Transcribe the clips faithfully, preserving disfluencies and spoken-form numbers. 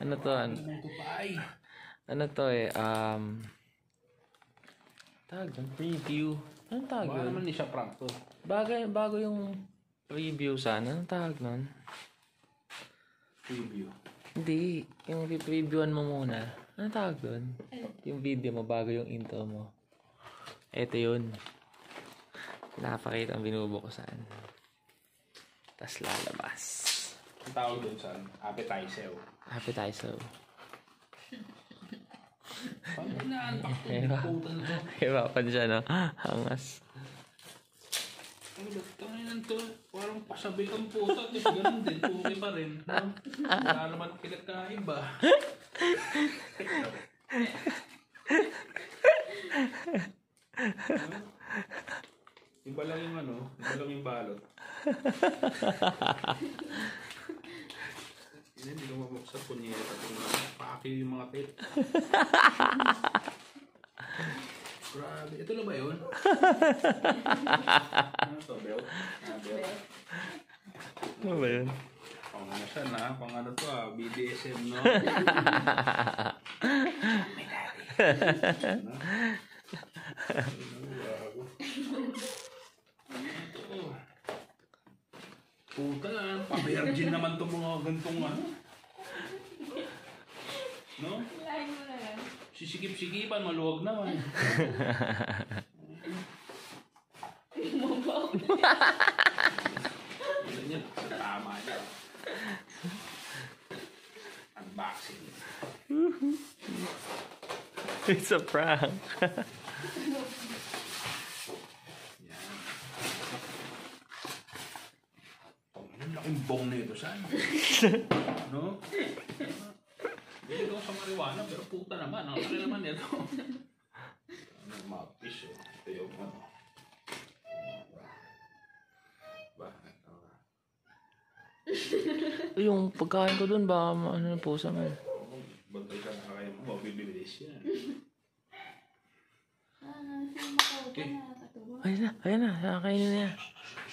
Ano to? Ano, ano to eh? Um, tawag doon? Preview. Anong tawag Baka yun? naman hindi siya prank to. Bagay, bago yung preview sana. Anong tawag nun? Preview. Hindi. Yung pre-previewan mo muna. Anong tawag doon? Yung video mo bago yung intro mo. Ito yun. Pinapakita ang binubukusan. Tapos lalabas. Ang tawag doon sa appetizer. Appetizer. Pag inaantak ko, Iba. puta na to. Iba pa siya, no? Hangas. Ano ba? Tanginan to. Parang pasabi kang puta. Tapos ganun din. Puki pa rin. No? Wala naman pinagkaiba. Iba lang yung ano. Iba lang yung balot. Hindi ko mabuksan po niya. Pakil yung mga pet. Grabe. Ito lang ba yun? Ano to, Bel? Ah, Bel. Ano ba yun? Pang ano siya na. Pang ano to ah. B D S M, no? May daddy. Ano? Puta na. Pa-virgin naman itong mga gantong ano. No? Lain mo na yan. Sisikip-sikipan, maluwag naman. Mabaw. Ganyan, sa tama niya. Unboxing. It's a prank. Yan. Ang laking bong na ito, saan? No? Hindi ko sa marijuana, pero puta naman. Ang laki naman ito. Ano, mga fish, oh. Ito yung ano. Ba, ito ba? Yung pagkain ko dun, baka ano po sa man. Bantay ka na kaya mo, mabibilis yan. Ah, saan makauta na katuwa? Ayan na, ayan na, nakakainin na yan.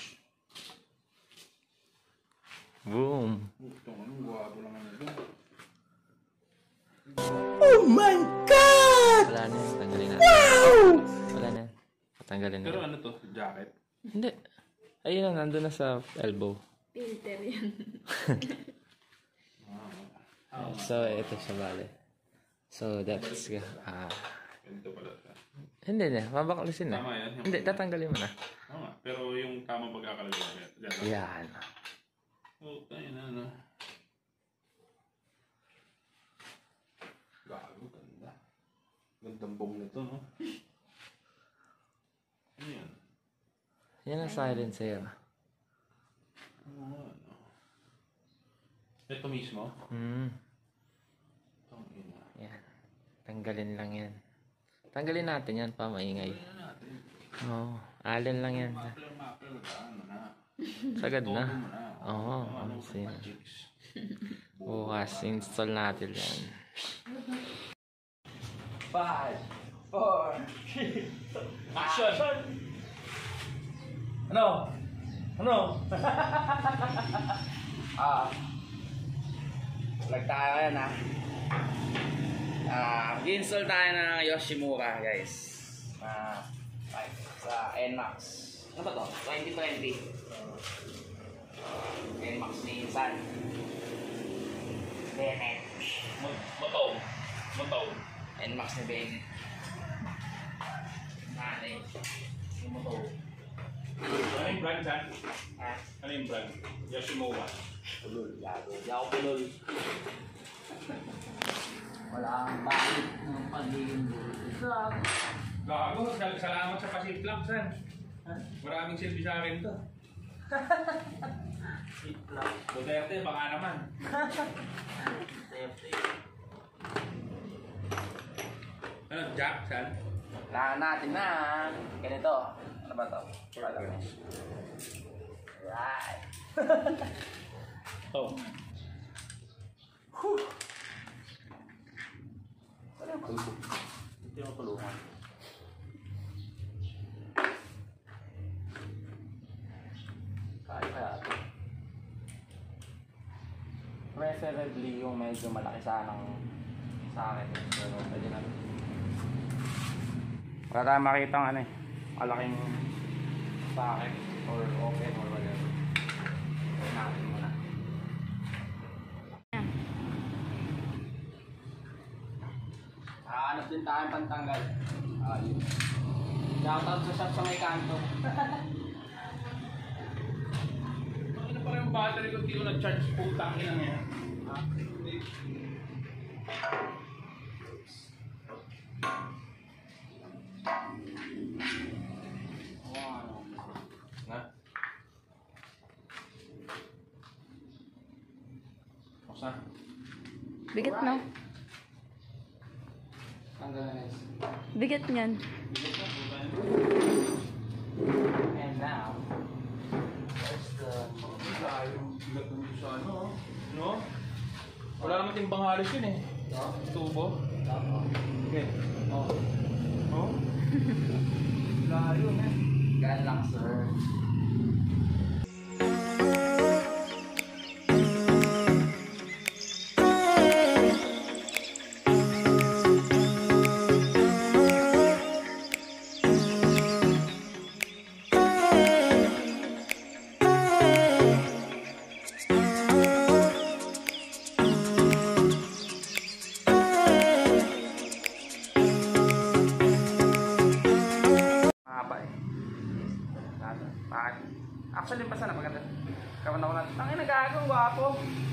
Boom. Ito, ano, guwapo lang ano ito. Oh my God! Wala na yan, tanggalin natin. Wow! Wala na yan, patanggalin na. Pero ano to, jacket? Hindi. Ayun na, nandun na sa elbow. Filter yan. Ah, So, ito siya bale. So, that's, ah, ganito pala. hindi na, mabakalisin na. Tama yan. Hindi, tatanggalin mo na. Oo nga, pero yung tamang pagkakalagay. Yan. Yan. Oh, tayo na, ano. Gago, ganda. Gandang bong nito, no? Ano yan? Yan ang silent sa'yo. Ano nga, ano? Ito mismo? Hmm. Itong ina. Yan. Tanggalin lang yan. Tanggalin natin yan pa maingay. Ano natin? Oo. Oh, alin lang yan. Mapler, mapler, ano na? Sagad na. Todo mo na. Oo. Ano, Oh, sin. magics. Bukas, install natin yan. Five, four, three, action! Ano? Ano? Ah, vlog tayo yan ah. Ah, mag-install tayo ng Yoshimura guys. Ah, sa N MAX. Ano ba to? twenty twenty. N MAX ni Insan. Bennett. Motaw. Motaw. N MAX ni Bennett. Nanay. Yung moto. Ano yung brand dyan? Ah, Ano yung brand? Yoshimura. pulol. Gago. Di ako pulol. Wala kang bakit ng pagiging bulol. Gago, salamat sa pasiplang, san. Maraming silbi sa akin to. Duterte, baka naman. Ano, Jack, san? Kailangan natin na ganito. Ano ba to? Right. Oh. Ano yung kulungan? Ito yung kulungan. Kaya kaya ito. preferably yung medyo malaki sanang sa akin. Pero pwede na. Wala tayong makita ang ano eh, malaking socket or open or whatever. Pwede natin muna. Hanap din tayong pantanggal. Ayun. Shoutout sa shop sa may kanto. Ano pa rin yung battery ko, hindi ko na-charge putang ina niya. Ha? Wow. Na? Buksan. Bigat no? Tanggal na guys. Bigat niyan. And now, where's the... Yung bigat ng sa ano, no? Wala naman timbang halos yun eh. Tubo. Okay. Oh. Oh? Layo na eh. Gan lang sir. Actually, basta na maganda. Kapan ako natin. Tangin, nag-aagong gwapo.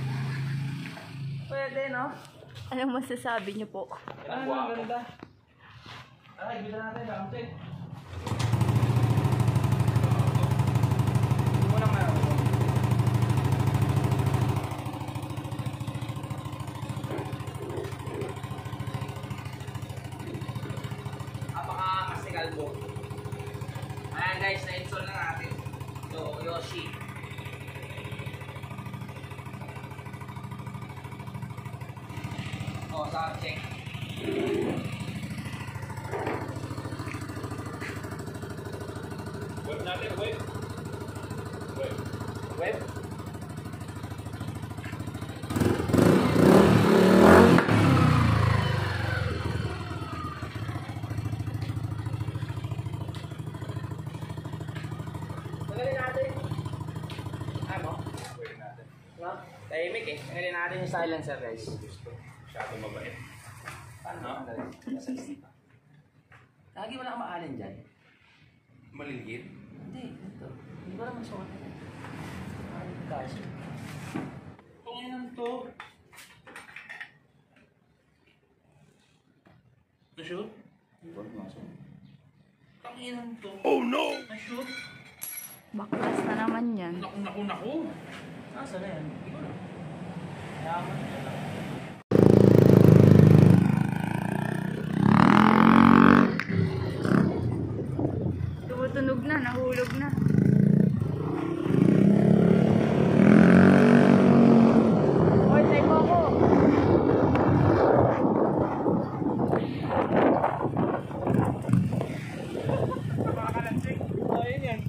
Pwede, no? Anong masasabi niyo po? Ano, ang ganda. Ay, bila natin, damte. Hindi mo lang meron. Apaka-mastigal po. Ayan guys, na-install na natin. So, Yoshi. Oh, sa check. Web natin, web. Web. Web. Tagalin natin. Ay mo? Web natin. No? Tahimik eh. Tagalin natin yung silencer guys. Masyado mabait. Paano? Lagi wala kang maalin dyan. Maliit. Hindi, ito. Hindi ko naman suot. Ay, kasi. Panginan to. Na-shoot? Hindi ko naman suot. Panginan to. Oh no! Na-shoot? Baklas na naman yan. Naku, naku, naku. Asa na yan? Hindi ko na. Yaman na lang. Tumutunog na, nahulog na. Oy, tayo mo ako. Makakalansing. Oh, yun yan.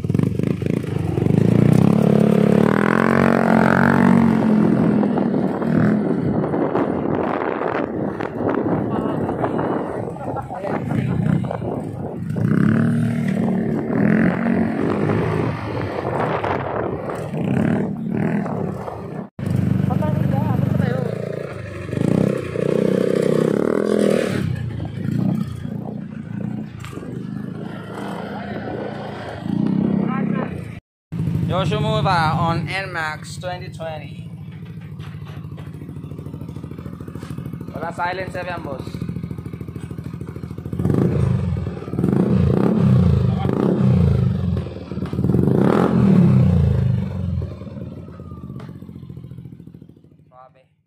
Yoshimura on N MAX twenty twenty. Wala silencer yan, boss. Grabe.